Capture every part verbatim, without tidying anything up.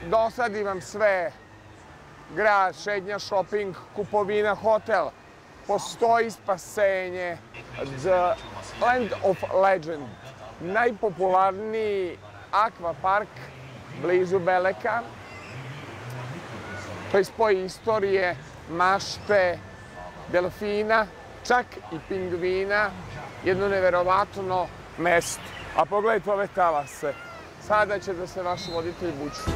dosadi vam sve, grad, šetnja, shopping, kupovina, hotel. Postoji spasenje, The Land of Legend, najpopularniji akvapark blizu Beleka. To je spoj istorije, mašte, delfina, čak i pingvina, jedno neverovatno mesto. A pogledajte ove talase, sada će da se vaš voditelj buču.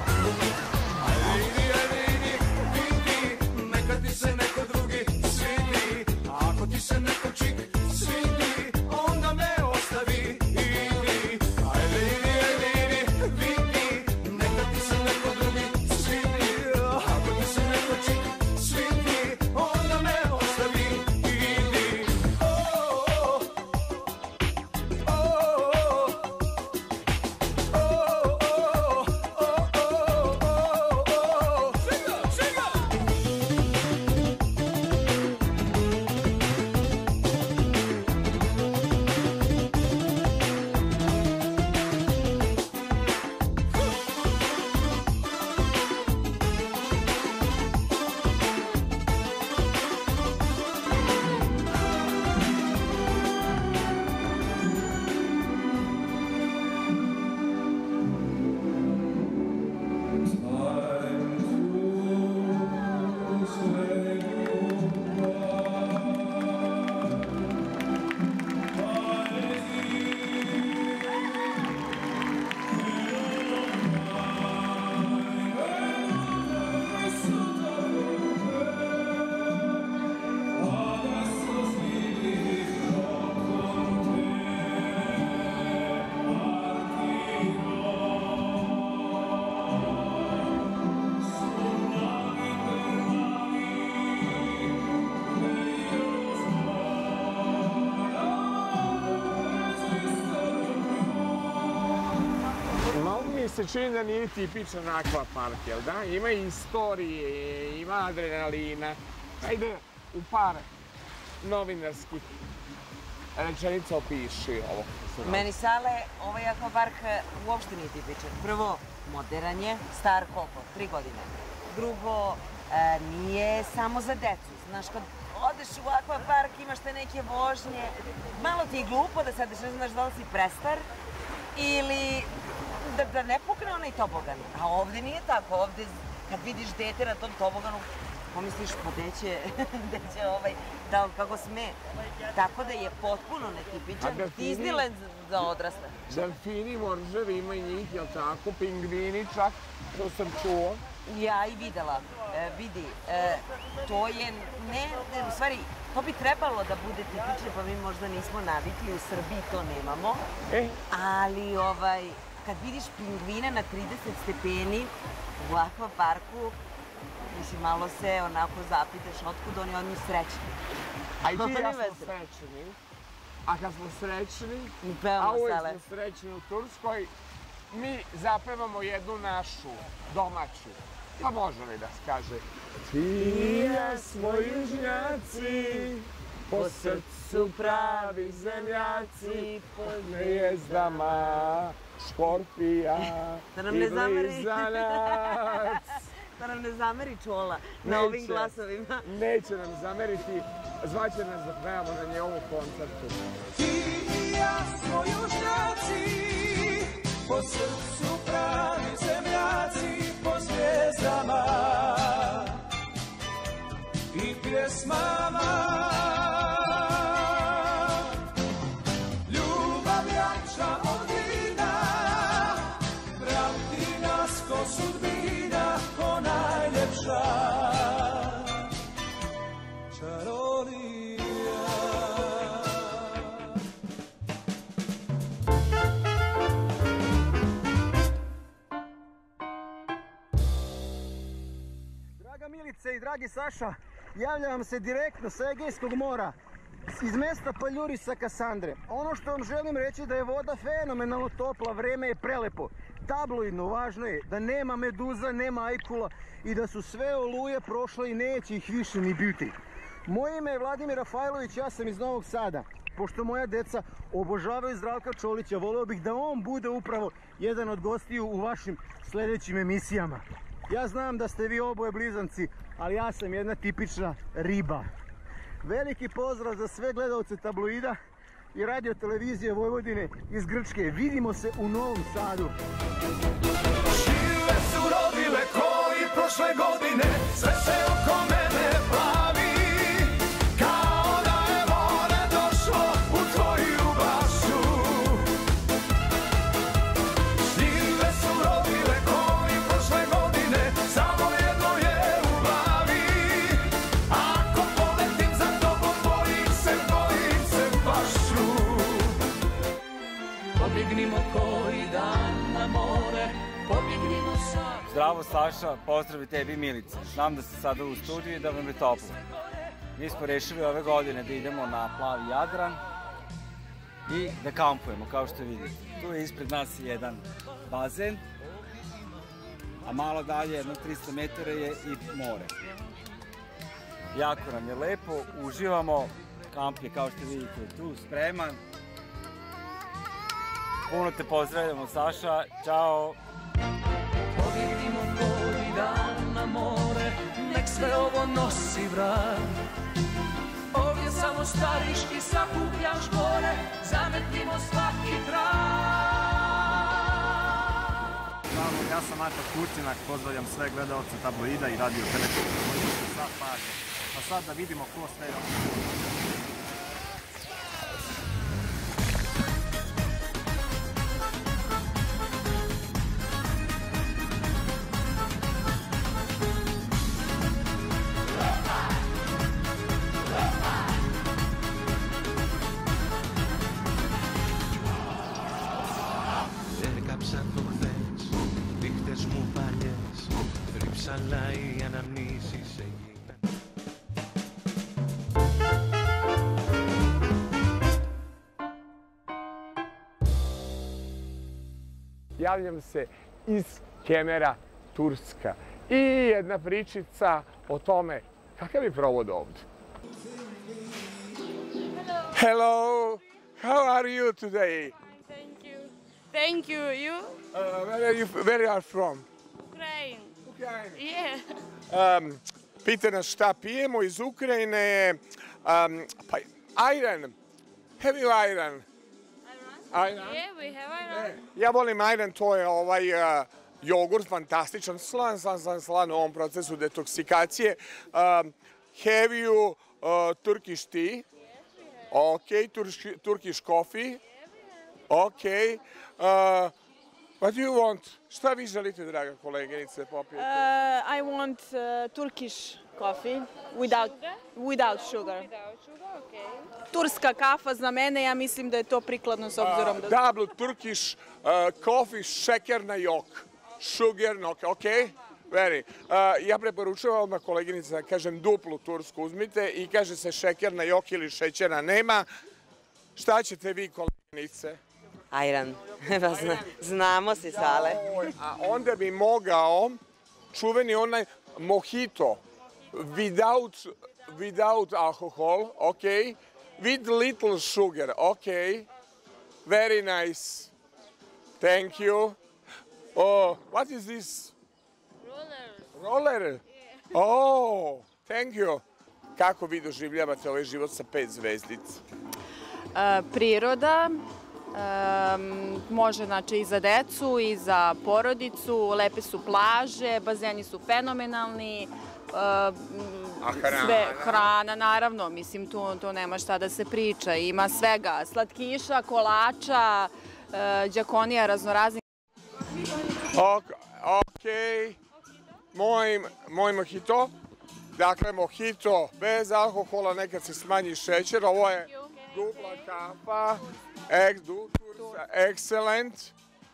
Neka ti se neko drugi svidi, ako ti se neko čik svidi, onda me ostavi. Se čini da nije tipičan akvapark, jel da? Ima istorije, ima adrenalina. Ajde u par novinarskih rečenica opiši ovo. Meni Sale, ovaj akvapark uopšte nije tipičan. Prvo, modern je, star koliko? Tri godine. Drugo, nije samo za decu. Znaš, kad odeš u akvapark, imaš te neke vožnje, malo ti je glupo da sad ne znaš da li si prestar ili da ne pukne onaj tobogan. A ovde nije tako. Ovde, kad vidiš dete na tom toboganu, pomisliš, pa gde će ovaj, da on kako sme. Tako da je potpuno netipičan Disneyland za odrasle. Delfini, morževi, ima i njih, jel tako? Pingvini čak, to sam čuo. Ja i videla. Vidi, to je, ne, u stvari, to bi trebalo da bude tipično, pa mi možda nismo navikli, u Srbiji to nemamo. Ali, ovaj, kad vidiš pingvine na trideset stepeni u akvaparku, mislim, malo se onako zapitaš otkud oni odmah srećni. A i ti i ja smo srećni. A kad smo srećni, a uvijek smo srećni u Turskoj, mi zapevamo jednu našu domaću. Pa može li da se kaže? Ti i ja smo južnjaci, po srcu pravi zemljaci, po zvijezdama škorpija i blizanac. Da nam ne zameri Čola na ovim glasovima. Neće nam zameriti, zvaće nas da pevamo na njegovu koncertu. Ti i ja smo južnjaci, po srcu pravi zemljaci, po zvijezdama i pjesmama. Ljubav jača od vina, prati nas ko sudbina, ko najljepša čarolija. Draga Milice i dragi Saša, javljam vam se direktno sa Egejskog mora, iz mesta Paljurisa Kasandre. Ono što vam želim reći da je voda fenomenalno topla, vreme je prelepo. Tabloidno, važno je da nema meduza, nema ajkula i da su sve oluje prošle i neće ih više ni biti. Moje ime je Vladimir Rafajlović, ja sam iz Novog Sada. Pošto moja deca obožavaju Zdravka Čolića, voleo bih da on bude upravo jedan od gostiju u vašim sljedećim emisijama. Ja znam da ste vi oboje blizanci, ali ja sam jedna tipična riba. Veliki pozdrav za sve gledalce tabloida i radio televizije Vojvodine iz Grčke. Vidimo se u Novom Sadu. Šile su rodile koji prošle godine, sve se oko mene plavi, kao da je more došlo u tvoju bašu. Šile su rodile koji prošle godine, samo jedno je u glavi, ako poletim za tobom, bojim se, bojim se bašu. Pobjegnimo koji dan na more, pobjegnimo sad. Zdravo Saša, pozdrav i tebi Milice. Znam da ste sada u studiju i da vam je toplo. Mi smo rešili ove godine da idemo na plavi Jadran i da kampujemo, kao što vidite. Tu je ispred nas jedan bazen, a malo dalje, jedno trista metara je i more. Jako nam je lepo, uživamo, kamp je kao što vidite tu spreman. Puno te pozdravljamo Saša, čao! Pobjegnimo koji dan na more, nek sve ovo nosi vrat. Ovdje samo stariš i sakupljaš more, zametimo svaki trak. Ja sam Mato Kurcinak, pozdravljam sve gledalce tabloida i radio televizije. A sad da vidimo ko sve je. Αλλά οι αναμνήσεις έγιναν. Javljam se iz Kemera, Turska. I jedna pričica o tome kakav je provod ovdje. Hello, how are you today? Thank you. Thank you. You? Uh, where are you? Where are you from? Ukraine. Ukraine. Yeah. Um, pita nas šta pijemo iz Ukrajine. Um, pa, ayran. Have you ayran? Ayran? Yeah, we have ayran. Ja volim ayran, to je ovaj uh, jogurt, fantastičan, slan, slan, slan, slan u ovom procesu detoksikacije. Um, have you uh, Turkish tea? Yes, we have. Okay, Turkish, Turkish coffee? Okay. Uh, what do you want? Šta vi želite, draga koleginice, popijete? Uh, I want uh, Turkish coffee without Sugar? without sugar. Without sugar, okay. Turska kafa za mene, ja mislim da je to prikladno s obzirom Uh, da... double Turkish uh, coffee, šeker na jok. Sugar na ok, okay? Very. Uh, ja preporučujem odmah koleginice da kažem duplu tursku uzmite i kaže se šeker na jok ili šećera nema. Šta ćete vi, koleginice? Ajran. Zna, znamo si, Sale. A onda bi mogao čuveni onaj mojito without, without alcohol, ok? With little sugar, ok? Very nice. Thank you. Oh, what is this? Roller. Roller? Oh, thank you. Kako vi doživljavate ovaj život sa pet zvezdica? Uh, priroda, um, može znači i za decu i za porodicu, lepe su plaže, bazeni su fenomenalni, uh, A hrana? sve, hrana naravno, mislim tu, tu nema šta da se priča, ima svega, slatkiša, kolača, uh, đakonija raznoraznih. Ok, ok. Moj, moj mojito. Dakle, mojito bez alkohola, nekad se smanji šećer. Ovo je dupla kafa. Ex, du, tursa, excellent.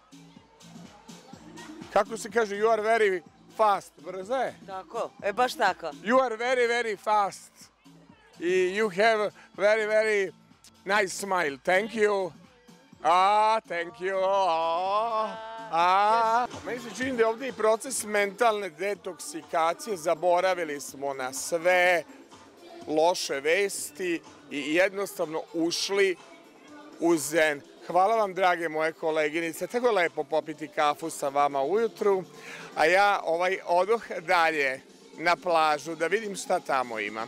Kako se kaže, you are very fast. Brzo je? Tako, e baš tako. You are very, very fast. I you have very, very nice smile. Thank you. Ah, thank you. Ah, ah. Meni se čini da je ovdje i proces mentalne detoksikacije. Zaboravili smo na sve. loše vesti i jednostavno ušli u zen. Hvala vam, drage moje koleginice, tako je lepo popiti kafu sa vama ujutru, a ja ovaj odoh dalje na plažu da vidim šta tamo ima.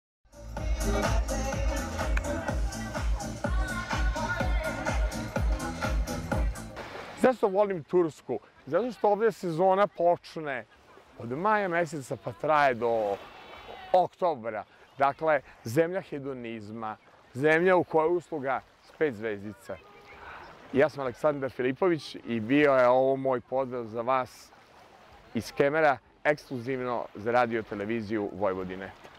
Zašto volim Tursku? Zato što ovdje sezona počne od maja meseca pa traje do oktobra. Dakle, zemlja hedonizma, zemlja u kojoj je usluga s pet zvezdica. Ja sam Aleksandar Filipović i bio je ovo moj pozdrav za vas iz Kemera, ekskluzivno za radio televiziju Vojvodine.